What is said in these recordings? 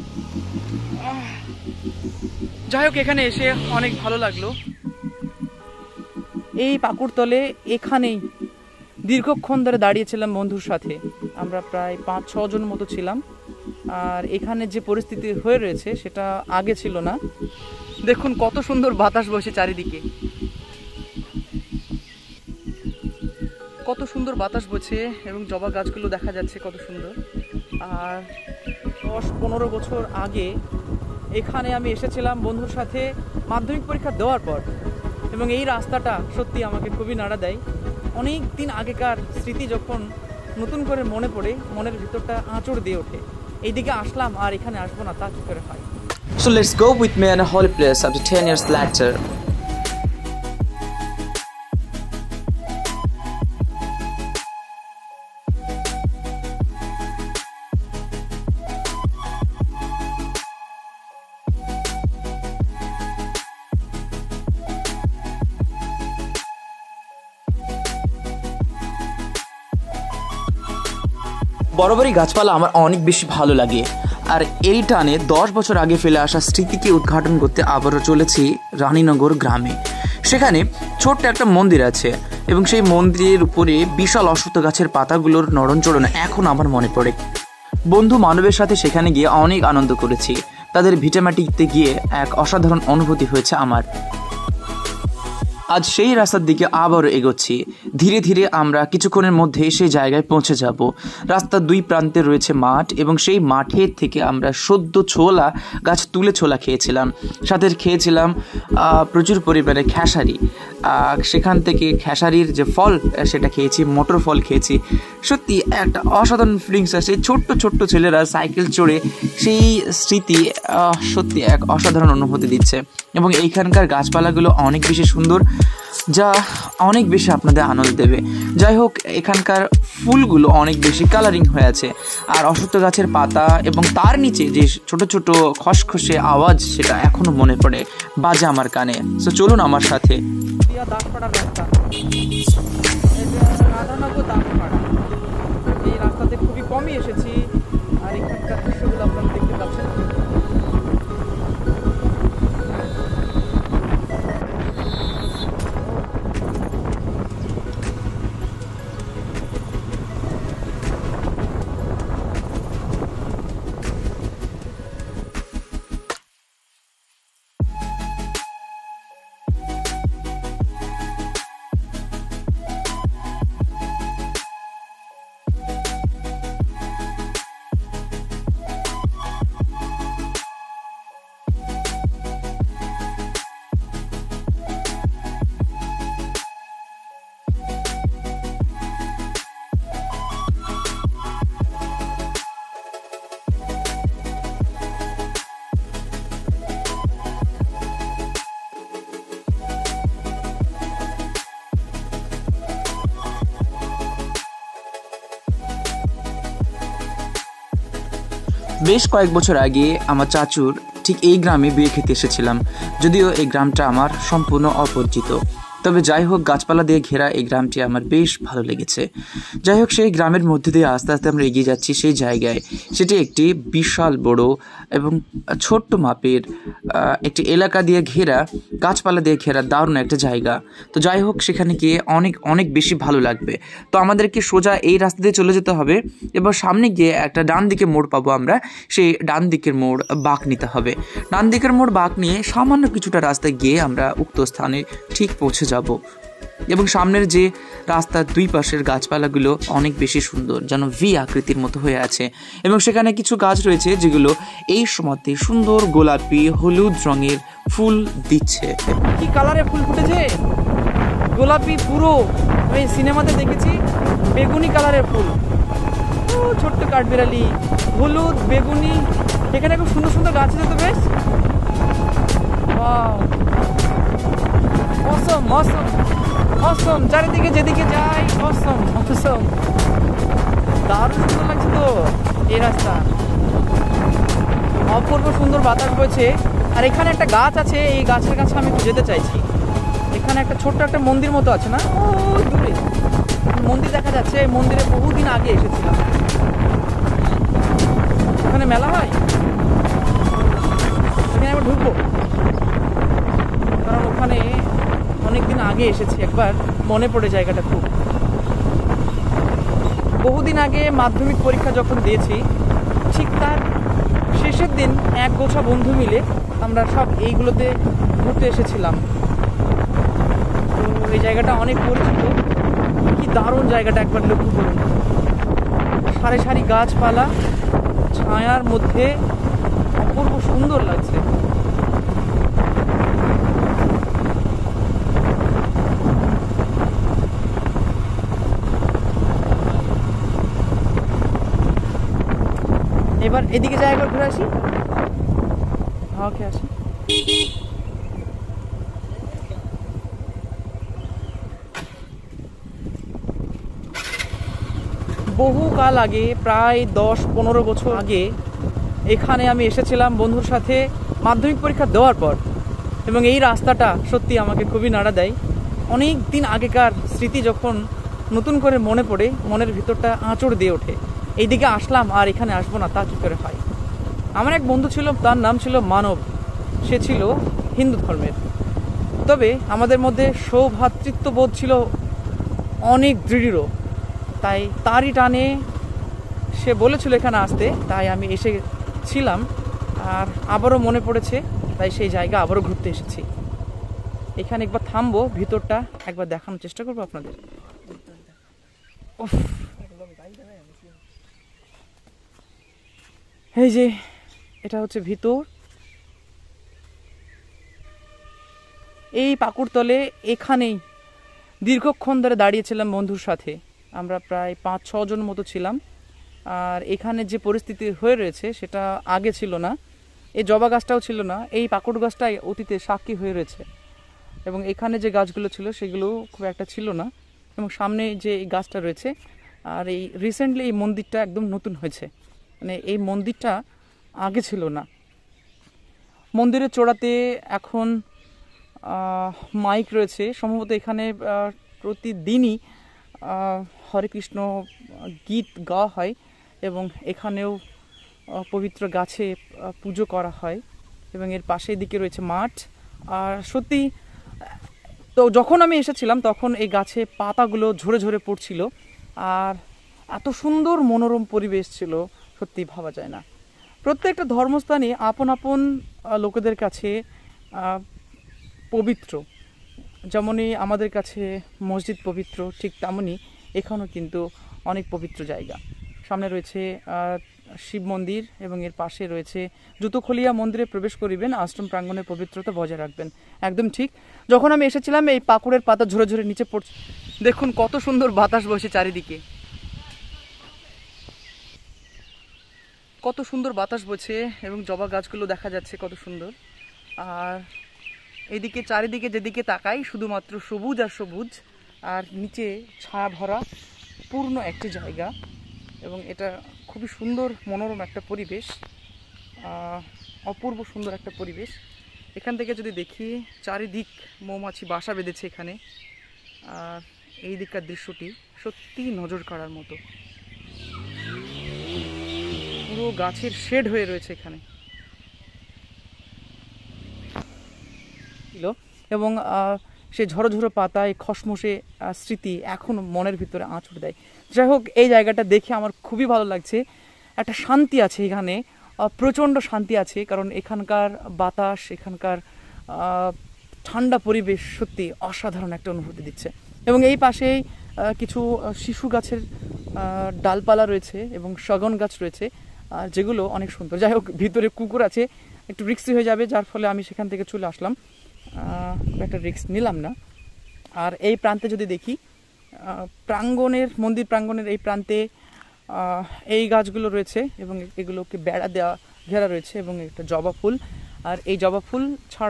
যাই হোক, এখানে এসে অনেক ভালো লাগলো। এই পাকুড়তলে এখানেই দীর্ঘক্ষণ ধরে দাঁড়িয়েছিলাম বন্ধুর সাথে। আমরা প্রায় 5-6 জন মতো ছিলাম। আর এখানে যে পরিস্থিতি হয়ে রয়েছে সেটা আগে ছিল না। দেখুন কত সুন্দর বাতাস বইছে চারিদিকে, কত সুন্দর বাতাস বইছে এবং জবা গাছগুলো দেখা যাচ্ছে কত সুন্দর। আর 10-15 বছর আগে এখানে আমি এসেছিলাম বন্ধুর সাথে মাধ্যমিক পরীক্ষা দেওয়ার পর, এবং এই রাস্তাটা সত্যি আমাকে খুবই নাড়া দেয়। অনেক দিন আগেকার স্মৃতি যখন নতুন করে মনে পড়ে, মনের ভিতরটা আঁচড় দিয়ে ওঠে। এইদিকে আসলাম আর এখানে আসবো না তা কি করে হয়। So let's go with me on a holy place after 10 years later. বরাবরই গাছপালা আমার অনেক বেশি ভালো লাগে, আর এই টানে 10 বছর আগে ফেলে আসা স্মৃতিকে উদ্ঘাটন করতে আবারও চলেছি রানীনগর গ্রামে। সেখানে ছোট্ট একটা মন্দির আছে এবং সেই মন্দিরের উপরে বিশাল অশ্বত্থ গাছের পাতাগুলোর নড়নচড়ন এখন আমার মনে পড়ে। বন্ধু মানবের সাথে সেখানে গিয়ে অনেক আনন্দ করেছি। তাদের ভিটামাটিতে গিয়ে এক অসাধারণ অনুভূতি হয়েছে আমার। আজ সেই রাস্তার দিকে আবারও এগোচ্ছি। ধীরে ধীরে আমরা কিছুক্ষণের মধ্যে সেই জায়গায় পৌঁছে যাব। রাস্তার দুই প্রান্তে রয়েছে মাঠ এবং সেই মাঠের থেকে আমরা সদ্য ছোলা গাছ তুলে ছোলা খেয়েছিলাম। সাথে খেয়েছিলাম প্রচুর পরিমাণে খেসারি। সেখান থেকে খেসারির যে ফল সেটা খেয়েছি, মটর ফল খেয়েছি। সত্যি একটা অসাধারণ ফিলিংস আছে। ছোট্ট ছোট্ট ছেলেরা সাইকেল চড়ে সেই স্মৃতি সত্যি এক অসাধারণ অনুভূতি দিচ্ছে। এবং এইখানকার গাছপালাগুলো অনেক বেশি সুন্দর, যা অনেক বেশি আপনাদের আনন্দ দেবে। যাই হোক, এখানকার ফুলগুলো অনেক বেশি কালারিং হয়ে আছে। আর অশ্বত্থ গাছের পাতা এবং তার নিচে যে ছোট ছোট খসখসে আওয়াজ, সেটা এখনো মনে পড়ে, বাজে আমার কানে। সো চলুন আমার সাথে। এই রাস্তাতে খুবই কমই এসেছি, আর এখানকার দৃশ্যগুলো আপনারা দেখতে পাচ্ছেন। বেশ কয়েক বছর আগে আমার চাচুর ঠিক এই গ্রামে বিয়ে খেতে এসেছিলাম। যদিও এই গ্রামটা আমার সম্পূর্ণ অপরিচিত, তবে যাই হোক গাছপালা দিয়ে ঘেরা এই গ্রামটি আমার বেশ ভালো লেগেছে। যাই হোক, সেই গ্রামের মধ্যে দিয়ে আস্তে আস্তে আমরা এগিয়ে যাচ্ছি সেই জায়গায়। সেটি একটি বিশাল বড় এবং ছোট্ট মাপের একটি এলাকা দিয়ে ঘেরা, গাছপালা দিয়ে ঘেরা দারুণ একটা জায়গা। তো যাই হোক, সেখানে গিয়ে অনেক অনেক বেশি ভালো লাগবে। তো আমাদেরকে সোজা এই রাস্তা দিয়ে চলে যেতে হবে। এবার সামনে গিয়ে একটা ডান দিকে মোড় পাবো আমরা। সেই ডান দিকের মোড় বাঁক নিতে হবে। ডান দিকের মোড় বাঁক নিয়ে সামান্য কিছুটা রাস্তায় গিয়ে আমরা উক্ত স্থানে ঠিক পৌঁছে যাব। এবং সামনের যে রাস্তার দুই পাশের গাছপালাগুলো অনেক বেশি সুন্দর, যেন ভি আকৃতির মতো হয়ে আছে। এবং সেখানে কিছু গাছ রয়েছে যেগুলো এই সময়তে সুন্দর গোলাপি হলুদ রঙের ফুল দিচ্ছে। কি কালারে ফুল ফুটেছে! গোলাপি, পুরো আমি সিনেমাতে দেখেছি বেগুনি কালারের ফুল। ছোট্ট কাঠবিড়ালি, হলুদ, বেগুনি, এখানে খুব সুন্দর সুন্দর গাছ আছে তো বেশ। অসম অসম অসম, চারিদিকে যেদিকে যাই অসম অসম, দারুণ সুন্দর লাগছে তো এই রাস্তা। অপূর্ব সুন্দর বাতাস বইছে। আর এখানে একটা গাছ আছে, এই গাছের কাছে আমি একটু যেতে চাইছি। এখানে একটা ছোট্ট একটা মন্দির মতো আছে না, ও দূরে মন্দির দেখা যাচ্ছে। এই মন্দিরে বহুদিন আগে এসেছিলাম। এখানে মেলা হয়। একবার ঢুকবো, কারণ ওখানে অনেকদিন আগে এসেছি একবার, মনে পড়ে জায়গাটা খুব। বহুদিন আগে মাধ্যমিক পরীক্ষা যখন দিয়েছি, ঠিক তার শেষের দিন এক গোছা বন্ধু মিলে আমরা সব এইগুলোতে ঘুরতে এসেছিলাম। তো এই জায়গাটা অনেক পরিচিত। কি দারুণ জায়গাটা, একবার লক্ষ্য করুন। সারি সারি গাছপালা, ছায়ার মধ্যে অপূর্ব সুন্দর লাগছে। এবার এদিকে জায়গা ঘুরে আসি, ওকে আসি। বহুকাল আগে, প্রায় 10-15 বছর আগে এখানে আমি এসেছিলাম বন্ধুর সাথে মাধ্যমিক পরীক্ষা দেওয়ার পর, এবং এই রাস্তাটা সত্যি আমাকে খুবই নাড়া দেয়। অনেক দিন আগেকার স্মৃতি যখন নতুন করে মনে পড়ে, মনের ভিতরটা আঁচড় দিয়ে ওঠে। এইদিকে আসলাম আর এখানে আসবো না তা কী করে হয়। আমার এক বন্ধু ছিল, তার নাম ছিল মানব। সে ছিল হিন্দু ধর্মের, তবে আমাদের মধ্যে সৌভ্রাতৃত্ববোধ ছিল অনেক দৃঢ়। তাই তারই টানে সে বলেছিল এখানে আসতে, তাই আমি এসেছিলাম। আর আবারও মনে পড়েছে, তাই সেই জায়গা আবারও ঘুরতে এসেছি। এখানে একবার থামবো, ভিতরটা একবার দেখানোর চেষ্টা করবো আপনাদের। এই যে এটা হচ্ছে ভিতর। এই পাকুড়তলে এখানেই দীর্ঘক্ষণ ধরে দাঁড়িয়েছিলাম বন্ধুর সাথে। আমরা প্রায় 5-6 জন মতো ছিলাম। আর এখানে যে পরিস্থিতি হয়ে রয়েছে সেটা আগে ছিল না। এই জবা গাছটাও ছিল না, এই পাকুড় গাছটাই অতীতে সাক্ষী হয়ে রয়েছে। এবং এখানে যে গাছগুলো ছিল সেগুলো খুব একটা ছিল না। এবং সামনে যে এই গাছটা রয়েছে, আর এই রিসেন্টলি এই মন্দিরটা একদম নতুন হয়েছে, মানে এই মন্দিরটা আগে ছিল না। মন্দিরের চূড়াতে এখন মাইক রয়েছে, সম্ভবত এখানে প্রতিদিনই হরে কৃষ্ণ গীত গাওয়া হয়, এবং এখানেও পবিত্র গাছে পুজো করা হয়। এবং এর পাশের দিকে রয়েছে মাঠ। আর সত্যি তো যখন আমি এসেছিলাম তখন এই গাছে পাতাগুলো ঝরে ঝরে পড়ছিল, আর এত সুন্দর মনোরম পরিবেশ ছিল, সত্যি ভাবা যায় না। প্রত্যেকটা ধর্মস্থানই আপন আপন লোকেদের কাছে পবিত্র। যেমনই আমাদের কাছে মসজিদ পবিত্র, ঠিক তেমনই এখানেও কিন্তু অনেক পবিত্র জায়গা। সামনে রয়েছে শিব মন্দির, এবং এর পাশে রয়েছে জুতো খুলিয়া মন্দিরে প্রবেশ করিবেন, আশ্রম প্রাঙ্গণের পবিত্রতা বজায় রাখবেন। একদম ঠিক। যখন আমি এসেছিলাম এই পাকুড়ের পাতা ঝরে ঝরে নিচে পড়ছে। দেখুন কত সুন্দর বাতাস বইছে চারিদিকে, কত সুন্দর বাতাস বইছে, এবং জবা গাছগুলো দেখা যাচ্ছে কত সুন্দর। আর এইদিকে চারিদিকে যেদিকে তাকাই শুধুমাত্র সবুজ আর সবুজ, আর নিচে ছায়া ভরা পূর্ণ একটি জায়গা। এবং এটা খুবই সুন্দর মনোরম একটা পরিবেশ, অপূর্ব সুন্দর একটা পরিবেশ। এখান থেকে যদি দেখি চারিদিক মৌমাছি বাসা বেঁধেছে এখানে। আর এই দিককার দৃশ্যটি সত্যি নজর কাড়ার মতো, পুরো গাছের শেড হয়ে রয়েছে এখানে। এবং সে ঝড়ো ঝড়ো পাতায় খসমসে স্মৃতি এখনো মনের ভিতরে আঁচড় দেয়। যাই হোক, এই জায়গাটা দেখে আমার খুবই ভালো লাগছে। একটা শান্তি আছে এখানে, প্রচণ্ড শান্তি আছে, কারণ এখানকার বাতাস, এখানকার ঠান্ডা পরিবেশ সত্যি অসাধারণ একটা অনুভূতি দিচ্ছে। এবং এই পাশেই কিছু শিশু গাছের ডালপালা রয়েছে এবং শগন গাছ রয়েছে, যেগুলো অনেক সুন্দর। যাই হোক, ভিতরে কুকুর আছে, একটু রিস্কি হয়ে যাবে, যার ফলে আমি সেখান থেকে চলে আসলাম, একটা রিস্ক নিলাম না। আর এই প্রান্তে যদি দেখি, প্রাঙ্গণের মন্দির প্রাঙ্গণের এই প্রান্তে এই গাছগুলো রয়েছে, এবং এগুলোকে বেড়া দেওয়া ঘেরা রয়েছে, এবং একটা জবা ফুল। আর এই জবা ফুল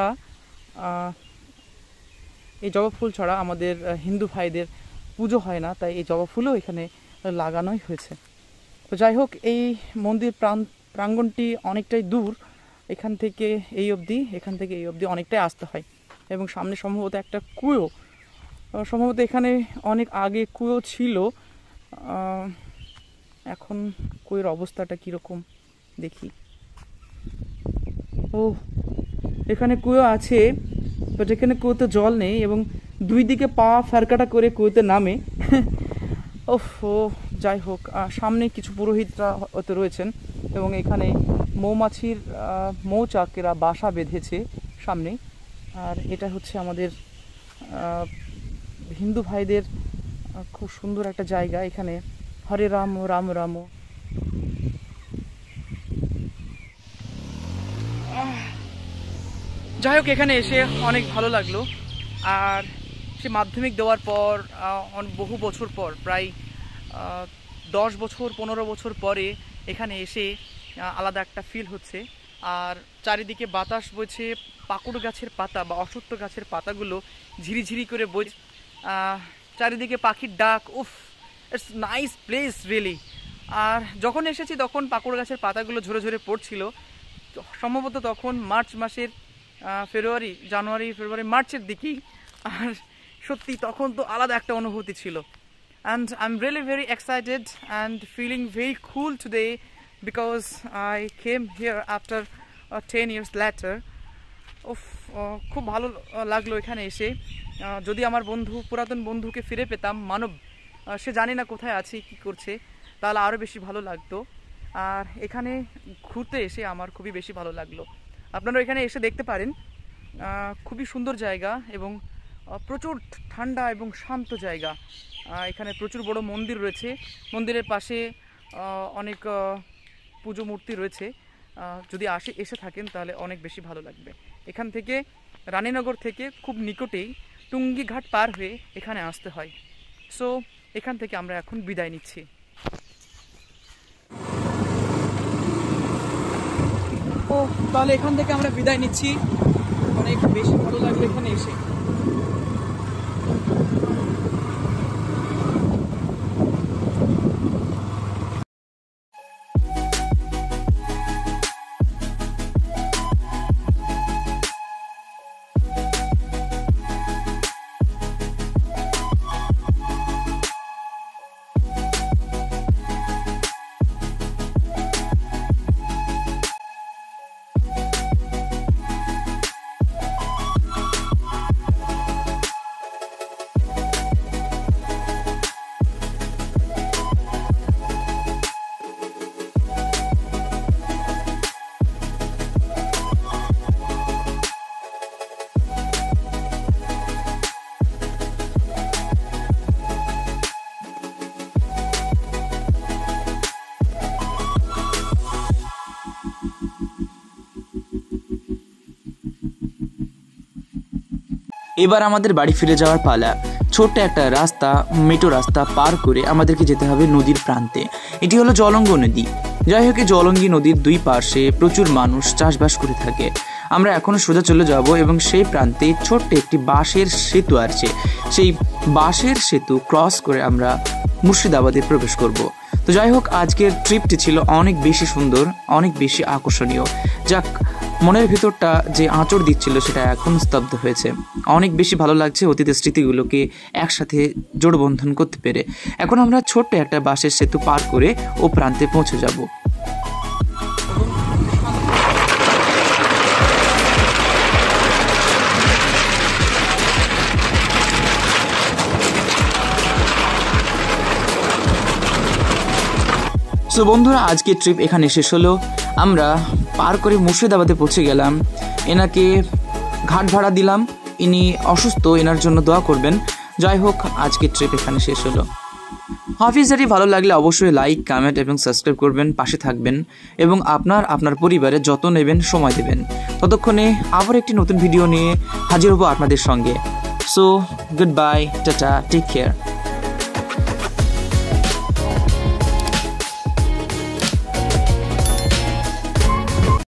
ছাড়া আমাদের হিন্দু ভাইদের পুজো হয় না, তাই এই জবা ফুলও এখানে লাগানোই হয়েছে। তো যাই হোক, এই মন্দির প্রাঙ্গণটি অনেকটাই দূর, এখান থেকে এই অবধি অনেকটাই আসতে হয়। এবং সামনে সম্ভবত একটা কুয়ো, সম্ভবত এখানে অনেক আগে কুয়ো ছিল। এখন কুয়োর অবস্থাটা কীরকম দেখি। ও এখানে কুয়ো আছে, বাট এখানে কুয়োতে জল নেই এবং দুই দিকে পা ফেরকাটা করে কুয়োতে নামে। ও যাই হোক, সামনে কিছু পুরোহিতরা হতে রয়েছেন এবং এখানে মৌমাছির মৌচাকেরা বাসা বেঁধেছে সামনে। আর এটা হচ্ছে আমাদের হিন্দু ভাইদের খুব সুন্দর একটা জায়গা। এখানে হরে রাম রাম রাম। যাই হোক, এখানে এসে অনেক ভালো লাগলো। আর সে মাধ্যমিক দেওয়ার পর বহু বছর পর, প্রায় 10 বছর 15 বছর পরে এখানে এসে আলাদা একটা ফিল হচ্ছে। আর চারিদিকে বাতাস বইছে, পাকুড় গাছের পাতা বা অশ্বত্থ গাছের পাতাগুলো ঝিরিঝিরি করে বইছে, চারিদিকে পাখির ডাক। উফ, ইটস নাইস প্লেস রিয়েলি। আর যখন এসেছি তখন পাকুড় গাছের পাতাগুলো ঝরে ঝরে পড়ছিল, সম্ভবত তখন মার্চ মাসের জানুয়ারি ফেব্রুয়ারি মার্চের দিকেই। আর সত্যি তখন তো আলাদা একটা অনুভূতি ছিল। And I'm really very excited and feeling very cool today because I came here after 10 years later. খুব ভালো লাগলো এখানে এসে। যদি আমার পুরাতন বন্ধুকে ফিরে পেতাম, মানব, সে জানি না কোথায় আছে, কি করছে, তাহলে আরও বেশি ভালো লাগতো। আর এখানে ঘুরতে এসে আমার খুবই বেশি ভালো লাগলো। আপনারা এখানে এসে দেখতে পারেন, খুবই সুন্দর জায়গা এবং প্রচুর ঠান্ডা এবং শান্ত জায়গা। এখানে প্রচুর বড় মন্দির রয়েছে, মন্দিরের পাশে অনেক পুজো মূর্তি রয়েছে। যদি এসে থাকেন তাহলে অনেক বেশি ভালো লাগবে। এখান থেকে রানীনগর থেকে খুব নিকটেই টুঙ্গি ঘাট পার হয়ে এখানে আসতে হয়। সো এখান থেকে আমরা এখন বিদায় নিচ্ছি। তাহলে এখান থেকে আমরা বিদায় নিচ্ছি। অনেক বেশি ভালো লাগলো এখানে এসে। এবার আমাদের বাড়ি ফিরে যাওয়ার পালা। ছোট্ট একটা রাস্তা, মেটো রাস্তা পার করে আমাদেরকে যেতে হবে নদীর প্রান্তে। এটি হলো জলঙ্গ নদী। যাই হোক, জলঙ্গি নদীর দুই পাশে প্রচুর মানুষ চাষবাস করে থাকে। আমরা এখনো সোজা চলে যাব এবং সেই প্রান্তে ছোট্ট একটি বাঁশের সেতু আছে। সেই বাঁশের সেতু ক্রস করে আমরা মুর্শিদাবাদে প্রবেশ করব। তো যাই হোক, আজকের ট্রিপটি ছিল অনেক বেশি সুন্দর, অনেক বেশি আকর্ষণীয়। যাক, মনের ভিতরটা যে আঁচড় দিচ্ছিল সেটা এখন স্তব্ধ হয়েছে। অনেক বেশি ভালো লাগছে অতীতের স্মৃতিগুলোকে একসাথে জোড়বন্ধন করতে পেরে। এখন আমরা ছোট্ট একটা বাঁশের সেতু পার করে ও প্রান্তে পৌঁছে যাব। তো বন্ধুরা, আজকের ট্রিপ এখানে শেষ হলো। আমরা পার করে মুর্শিদাবাদে পৌঁছে গেলাম। এনাকে ঘাট ভাড়া দিলাম, ইনি অসুস্থ, এনার জন্য দোয়া করবেন। যাই হোক, আজকের ট্রিপ এখানে শেষ হলো। হাফিজারি ভালো লাগলে অবশ্যই লাইক, কমেন্ট এবং সাবস্ক্রাইব করবেন, পাশে থাকবেন এবং আপনার পরিবারের যত্ন নেবেন, সময় দেবেন। ততক্ষণে আবার একটি নতুন ভিডিও নিয়ে হাজির হব আপনাদের সঙ্গে। So good bye, tata, take care.